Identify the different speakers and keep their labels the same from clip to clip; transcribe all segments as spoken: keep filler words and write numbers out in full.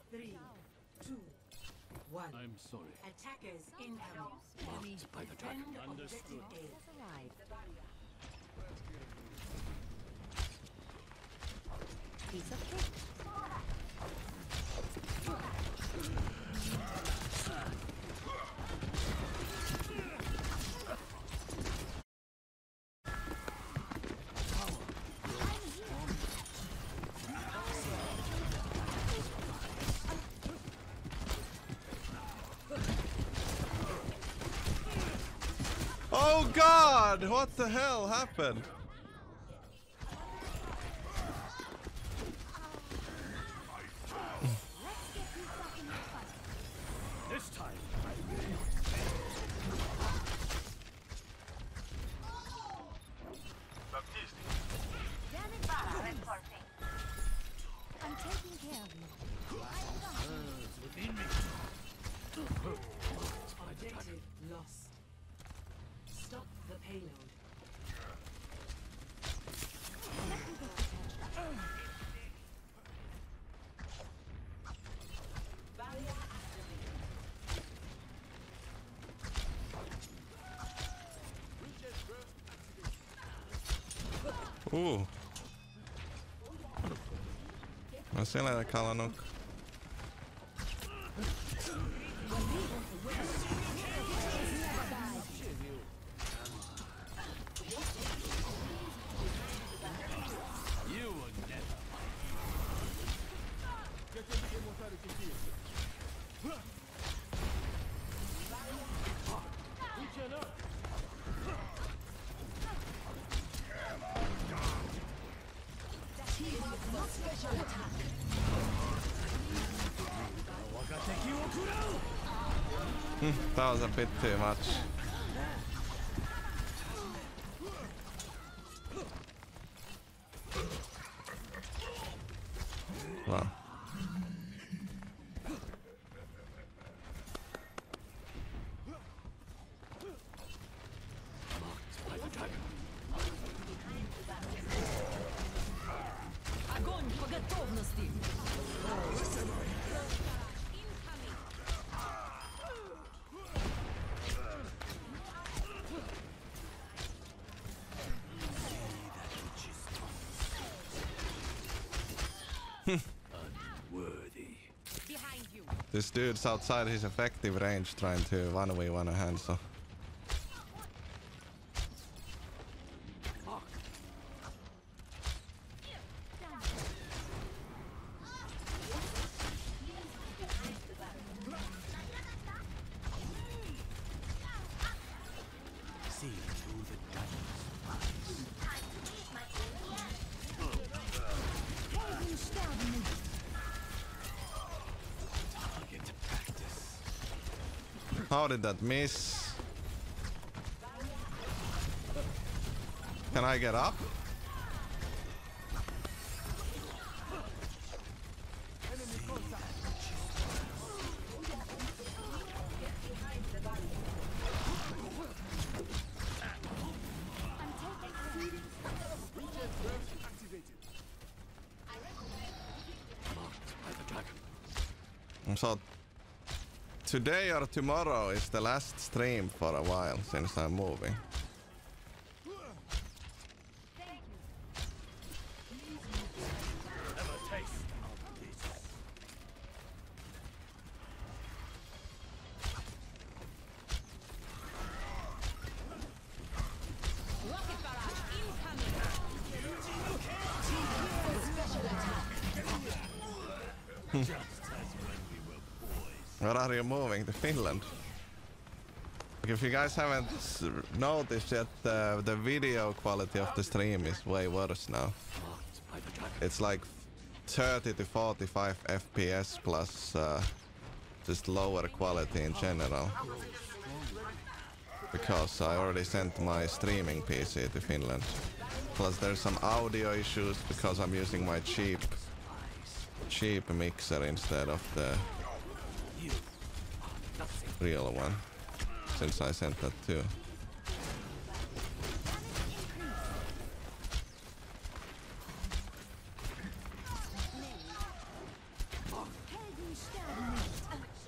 Speaker 1: Three, two, one.
Speaker 2: I'm sorry.
Speaker 1: Attackers incoming.
Speaker 2: Marked by the dragon.
Speaker 1: Defend
Speaker 2: Understood.
Speaker 1: objective A.
Speaker 3: Arrived. Piece of cake.
Speaker 4: Oh God! What the hell happened?
Speaker 2: This time.
Speaker 3: I'm taking care of you.
Speaker 2: It's within me.
Speaker 1: Objective lost. Stop the payload. Barrier
Speaker 4: Ooh. No siellä kalanok.
Speaker 2: You will never.
Speaker 4: That was a bit too much. Wow.
Speaker 2: By the dragon.
Speaker 3: Огонь по готовности.
Speaker 2: Unworthy.
Speaker 3: Behind you.
Speaker 4: This dude's outside his effective range trying to one v one a Hanzo.
Speaker 2: See through the dragon's target practice.
Speaker 4: How did that miss? Can I get up?
Speaker 2: By the dragon.
Speaker 4: So today or tomorrow is the last stream for a while since I'm moving.
Speaker 2: Have a taste of this.
Speaker 3: Rocket barrage incoming.
Speaker 2: Just as when we were boys.
Speaker 4: Where are you moving? To Finland? If you guys haven't s- noticed yet, uh, the video quality of the stream is way worse now.
Speaker 2: Marked by the dragon.
Speaker 4: It's like thirty to forty-five F P S plus uh, just lower quality in general. Because I already sent my streaming P C to Finland. Plus there's some audio issues because I'm using my cheap cheap mixer instead of the
Speaker 2: You are nothing.
Speaker 4: real one. Since I sent that too.
Speaker 3: sterben nicht.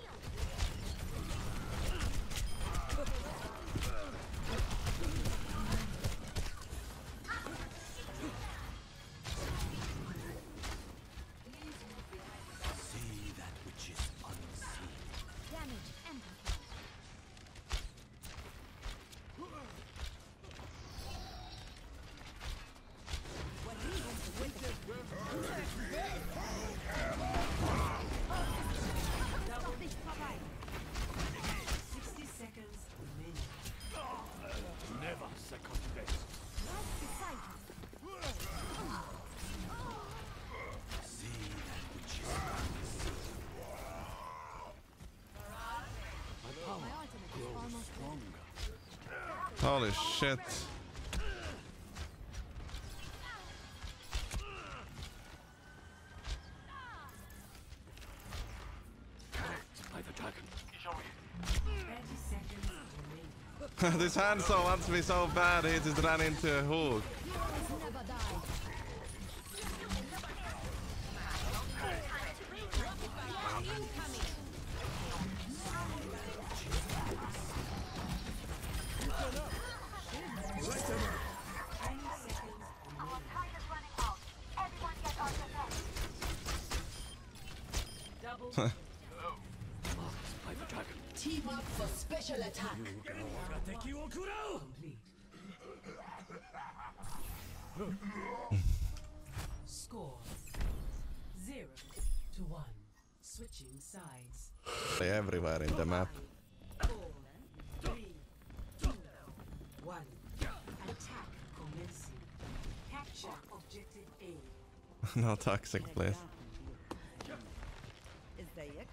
Speaker 2: See that which is unseen.
Speaker 3: Damage amplified. Stop nicht vorbei.
Speaker 1: sixty seconds remaining.
Speaker 2: Never second best.
Speaker 3: Right beside you.
Speaker 2: See that which is unseen. My power
Speaker 3: My ultimate is
Speaker 2: grows
Speaker 3: almost
Speaker 2: stronger.
Speaker 4: Holy shit.
Speaker 2: By the dragon.
Speaker 1: thirty seconds remaining.
Speaker 4: This Hanzo wants me so bad he just ran into a hook.
Speaker 3: Heroes never die. Incoming.
Speaker 1: Double
Speaker 2: By the dragon.
Speaker 5: Team up for special attack.
Speaker 1: complete. Score zero to one. Switching sides.
Speaker 4: Everywhere in the map.
Speaker 1: Four, three, two, one. Attack commencing. Capture objective A.
Speaker 4: No toxic, please.
Speaker 3: ازيك؟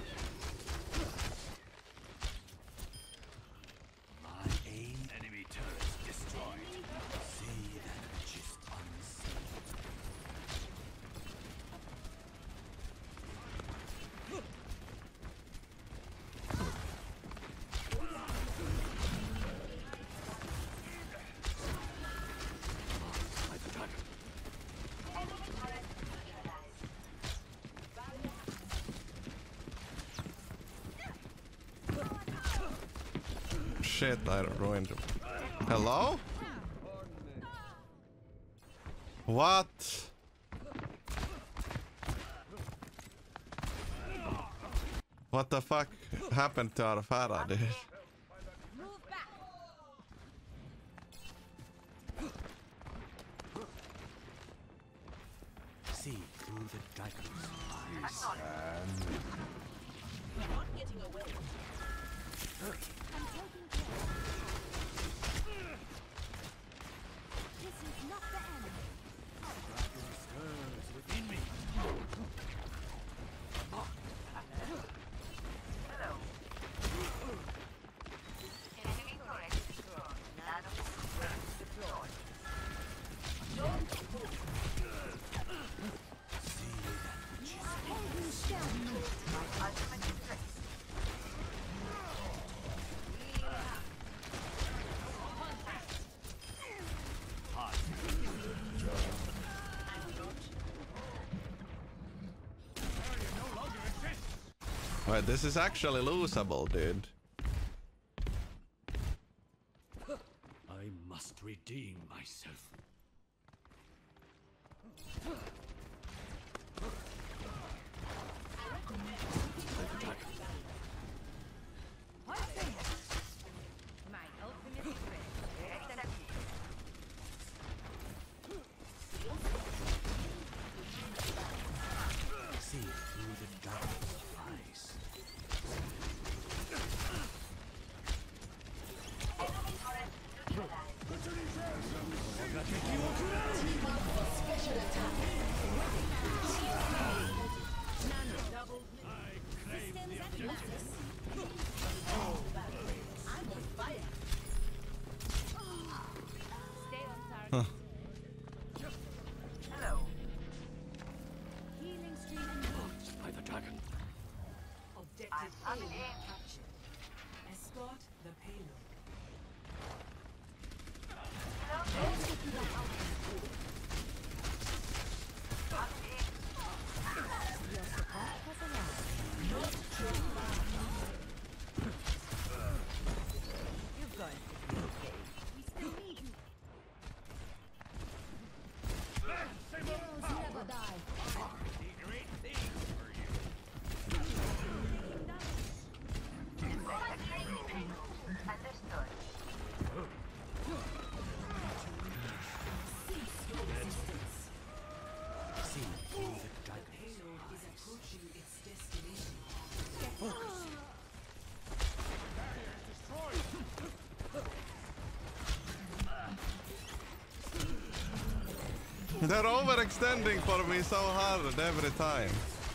Speaker 2: My aim. Enemy turrets destroyed. See that which is unseen. By the dragon.
Speaker 4: Shit, I ruined him. Hello? What? What the fuck happened to our Farah, dude?
Speaker 3: Move back.
Speaker 2: See through the dragon's eyes.
Speaker 3: I'm taking care. This is not the end.
Speaker 2: Dragon stirs within me.
Speaker 3: Helden sterben nicht.
Speaker 4: Wait, this is actually losable, dude.
Speaker 2: I must redeem myself.
Speaker 3: My ultimate is ready.
Speaker 2: See through the dragon's eyes.
Speaker 5: Team up for special attack.
Speaker 3: Systems at Nexus.
Speaker 5: I'm on fire.
Speaker 3: Stay on target.
Speaker 1: Hello.
Speaker 3: Healing stream engaged.
Speaker 2: By the dragon.
Speaker 1: Objective A captured. Escort the payload.
Speaker 3: Your support has arrived.
Speaker 4: They're overextending for me so hard every time.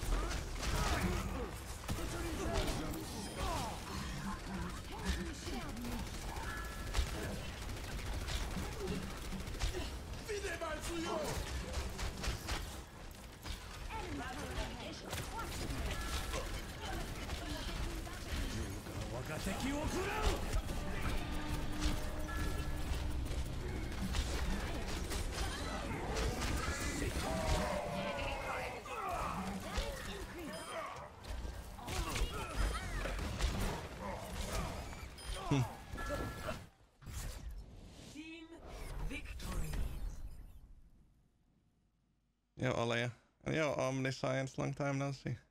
Speaker 1: Team victory.
Speaker 4: Yo, Olea. And yo, Omniscience, long time no see.